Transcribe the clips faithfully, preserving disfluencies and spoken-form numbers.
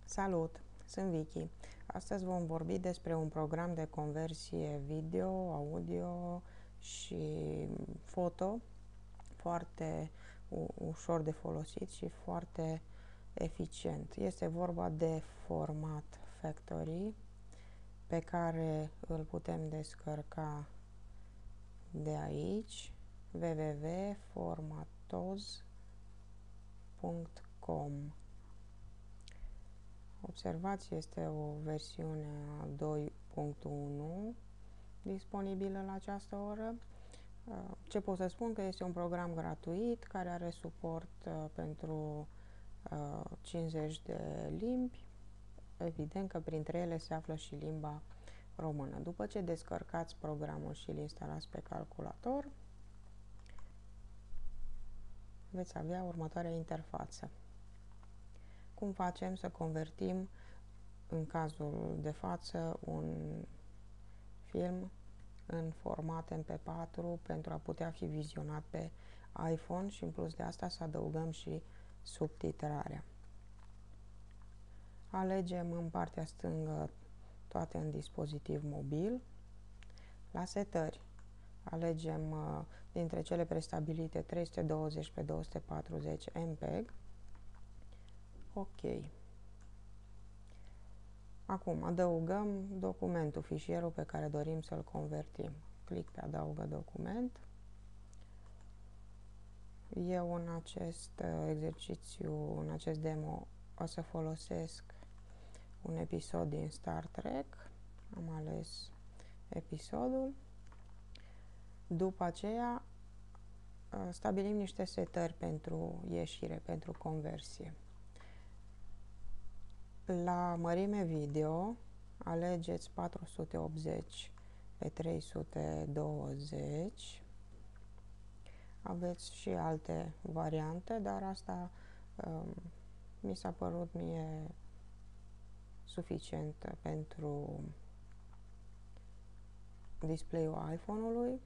Salut! Sunt Vicky. Astăzi vom vorbi despre un program de conversie video, audio și foto foarte ușor de folosit și foarte eficient. Este vorba de Format Factory, pe care îl putem descărca de aici, w w w punct formatoz punct com. Observați, este o versiune a doi punct unu disponibilă la această oră. Ce pot să spun? Că este un program gratuit care are suport pentru cincizeci de limbi. Evident că printre ele se află și limba română. După ce descărcați programul și îl instalați pe calculator, veți avea următoarea interfață. Cum facem să convertim, în cazul de față, un film în format M P patru pentru a putea fi vizionat pe iPhone și în plus de asta să adăugăm și subtitrarea. Alegem în partea stângă toate în dispozitiv mobil. La setări alegem uh, dintre cele prestabilite trei sute douăzeci pe două sute patruzeci M P E G. OK. Acum adăugăm documentul, fișierul pe care dorim să-l convertim. Clic pe adaugă document. Eu în acest exercițiu, în acest demo, o să folosesc un episod din Star Trek. Am ales episodul. După aceea stabilim niște setări pentru ieșire, pentru conversie. La mărime video alegeți patru sute optzeci pe trei sute douăzeci. Aveți și alte variante, dar asta um, mi s-a părut mie suficientă pentru display-ul iPhone-ului.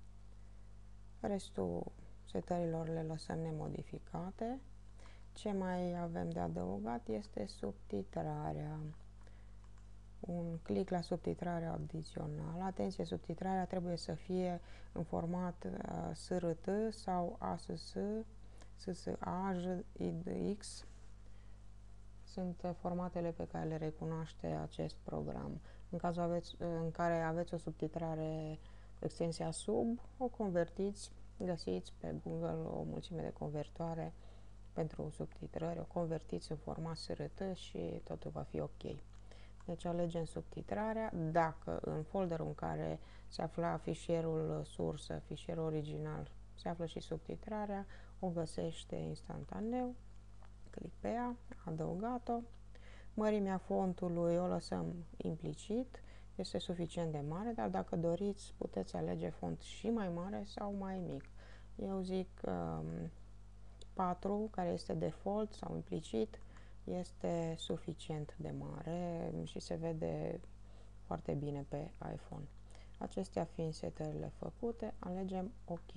Restul setărilor le lăsăm nemodificate. Ce mai avem de adăugat este subtitrarea. Un click la subtitrarea adițională. Atenție, subtitrarea trebuie să fie în format uh, S R T sau A S S, S S A, J I X. Sunt formatele pe care le recunoaște acest program. În cazul aveți, în care aveți o subtitrare extensia sub, o convertiți, găsiți pe Google o mulțime de convertoare pentru subtitrări, o convertiți în format S R T și totul va fi OK. Deci alegem subtitrarea. Dacă în folderul în care se afla fișierul sursă, fișierul original, se află și subtitrarea, o găsește instantaneu. Clic pe ea, adăugat-o. Mărimea fontului o lăsăm implicit, este suficient de mare, dar dacă doriți puteți alege font și mai mare sau mai mic. Eu zic um, patru, care este default sau implicit, este suficient de mare și se vede foarte bine pe iPhone. Acestea fiind setările făcute, alegem OK.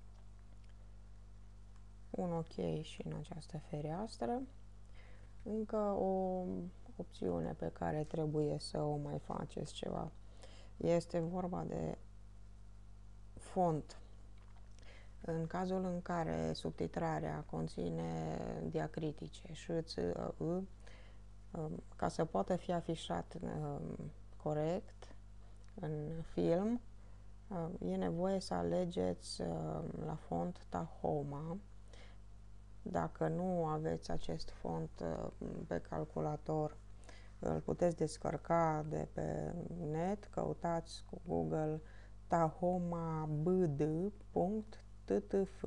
Un OK și în această fereastră. Încă o opțiune pe care trebuie să o mai faceți ceva. Este vorba de font. În cazul în care subtitrarea conține diacritice ș, ț, î, ca să poată fi afișat corect în film, e nevoie să alegeți la font Tahoma. Dacă nu aveți acest font pe calculator, îl puteți descărca de pe net, căutați cu Google tahomabd punct t t f.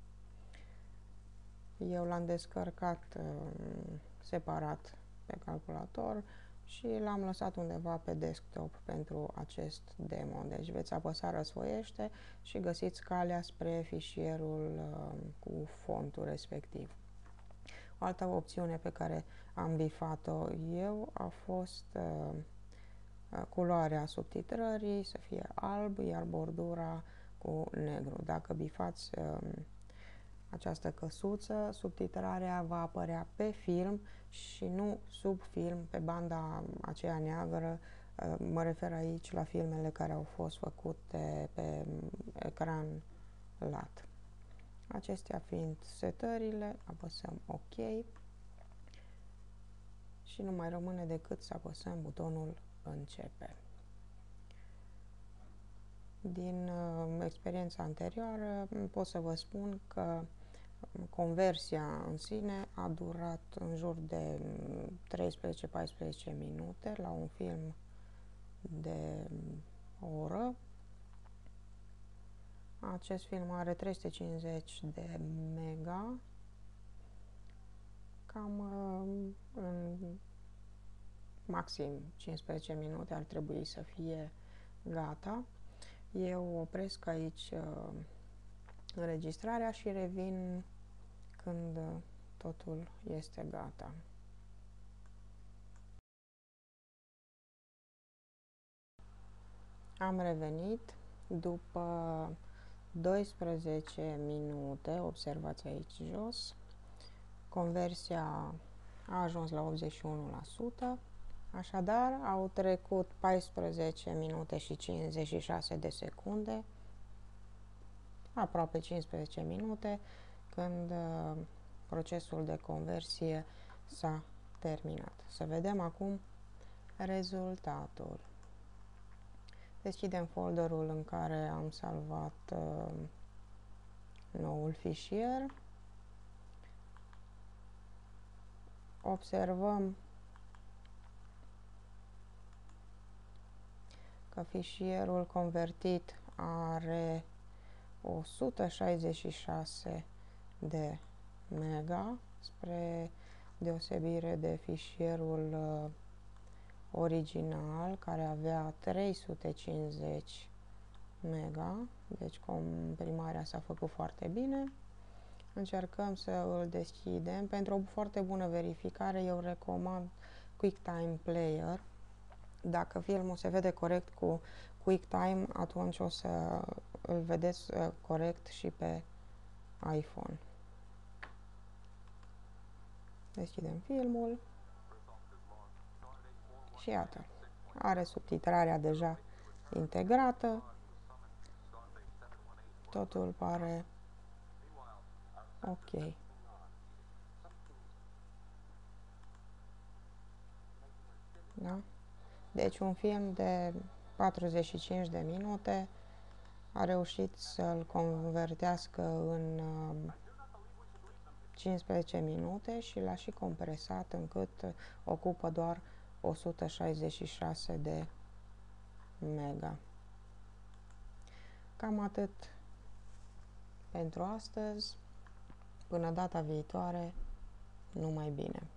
Eu l-am descărcat separat pe calculator și l-am lăsat undeva pe desktop pentru acest demo. Deci veți apăsa răsfoiește și găsiți calea spre fișierul uh, cu fontul respectiv. O altă opțiune pe care am bifat-o eu a fost uh, culoarea subtitrării să fie alb, iar bordura cu negru. Dacă bifați uh, această căsuță, subtitrarea va apărea pe film și nu sub film, pe banda aceea neagră. Mă refer aici la filmele care au fost făcute pe ecran lat. Acestea fiind setările, apăsăm OK și nu mai rămâne decât să apăsăm butonul Începe. Din uh, experiența anterioară pot să vă spun că conversia în sine a durat în jur de treisprezece paisprezece minute la un film de o oră. Acest film are trei sute cincizeci de mega, cam în maxim cincisprezece minute ar trebui să fie gata. Eu opresc aici uh, înregistrarea și revin când totul este gata. Am revenit după doisprezece minute, observați aici jos, conversia a ajuns la optzeci și unu la sută, așadar au trecut paisprezece minute și cincizeci și șase de secunde, aproape cincisprezece minute, când uh, procesul de conversie s-a terminat. Să vedem acum rezultatul. Deschidem folderul în care am salvat uh, noul fișier. Observăm că fișierul convertit are o sută șaizeci și șase de mega, spre deosebire de fișierul uh, original, care avea trei sute cincizeci mega, deci comprimarea s-a făcut foarte bine. Încercăm să îl deschidem. Pentru o foarte bună verificare, eu recomand QuickTime Player. Dacă filmul se vede corect cu QuickTime, atunci o să îl vedeți corect și pe iPhone. Deschidem filmul și iată, are subtitrarea deja integrată. Totul pare ok. Da? Deci un film de patruzeci și cinci de minute a reușit să-l convertească în uh, cincisprezece minute și l-a și compresat încât ocupă doar o sută șaizeci și șase de mega. Cam atât pentru astăzi. Până data viitoare, numai bine!